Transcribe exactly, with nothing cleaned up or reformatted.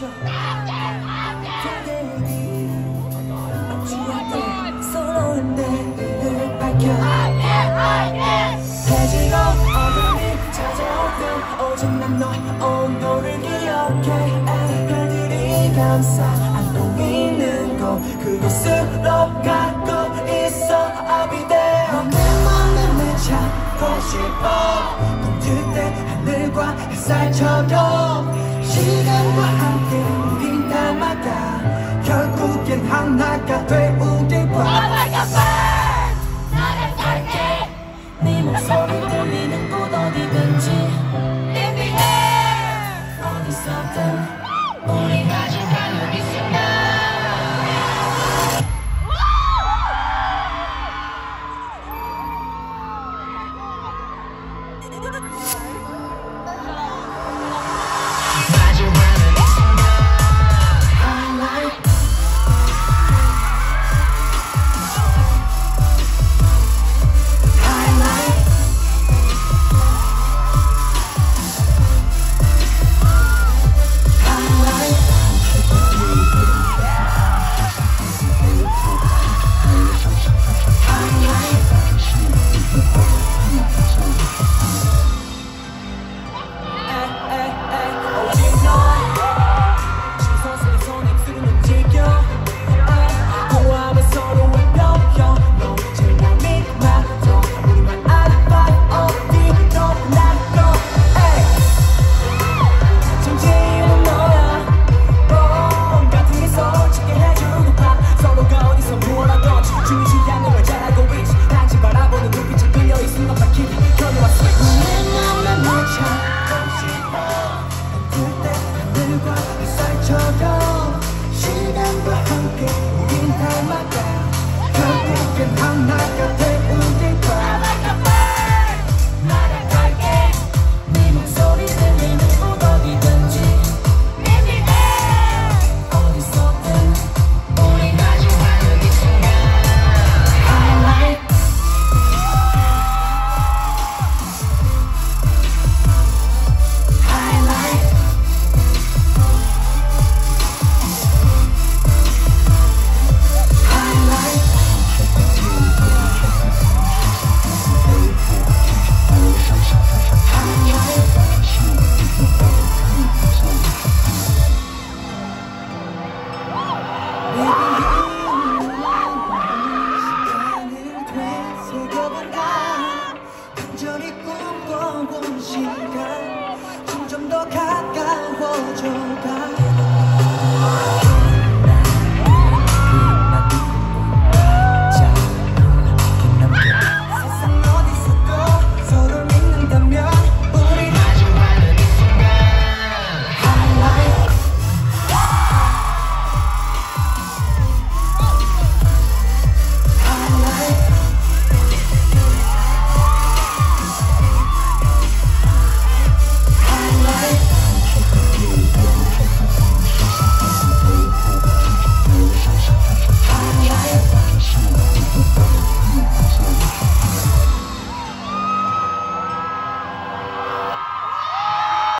멈춰 어찌할때 서로의 내일을 밝혀 해지고 어둠이 찾아올 땐 오직 난 너 오늘을 기억해 별들이 감싸 안고 있는 곳 그곳으로 가고 있어 I'll be there 내 맘에 맺혀고 싶어 봄들 때 하늘과 햇살처럼 시간과 함께 우린 닮아가 결국엔 하나가 돼 우리와 Like a bird 나를 탈게 네 목소리 들리는 곳 어디든지 In the air 어디서든 우리 가져가는 이 순간 시간과 함께 우린 닮아가 결국엔 하나가 돼 우리와 Like a bird 나를 탈게 네 목소리 들리는 곳 어디든지 In the air 어디서든 우리 가져가는 이 순간 Highlight Highlight 간절히 꿈꿔본 시간 점점 더 가까워져가